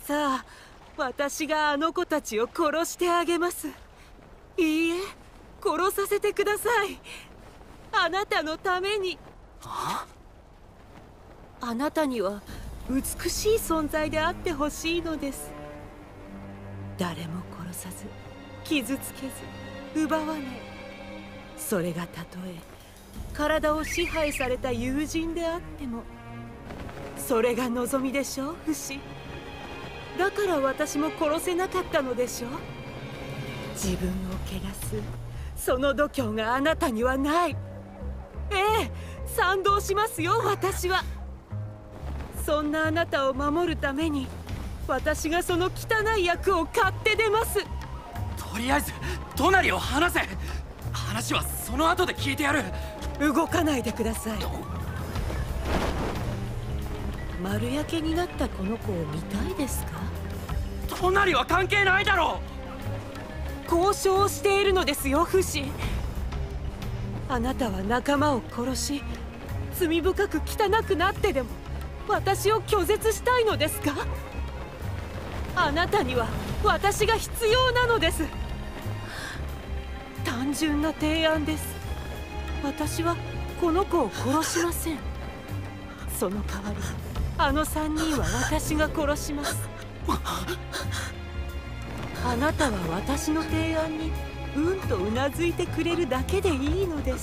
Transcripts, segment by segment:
さあ、私があの子たちを殺してあげます。いいえ、殺させてください。あなたのために。あなたには美しい存在であってほしいのです。誰も殺さず、傷つけず、奪わない。それがたとえ体を支配された友人であっても、それが望みでしょう、フシ。だから私も殺せなかったのでしょう。自分を汚すその度胸があなたにはない。ええ、賛同しますよ、私は。そんなあなたを守るために、私がその汚い役を買って出ます。 とりあえず隣を離せ。話はその後で聞いてやる。 動かないでください。丸焼けになったこの子を見たいですか？ 隣は関係ないだろう。交渉をしているのですよ、フシ。あなたは仲間を殺し、罪深く汚くなってでも私を拒絶したいのですか？あなたには私が必要なのです。単純な提案です。私はこの子を殺しません。その代わりあの3人は私が殺します。あなたは私の提案にうんとうなずいてくれるだけでいいのです。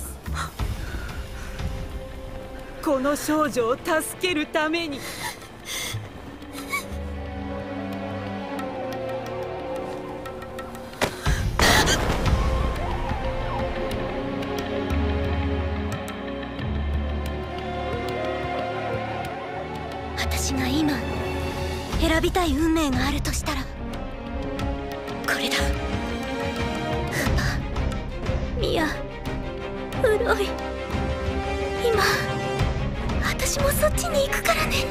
この少女を助けるために。 私が今選びたい運命があるとしたらこれだ。フパ、ミア、ウロイ、今私もそっちに行くからね。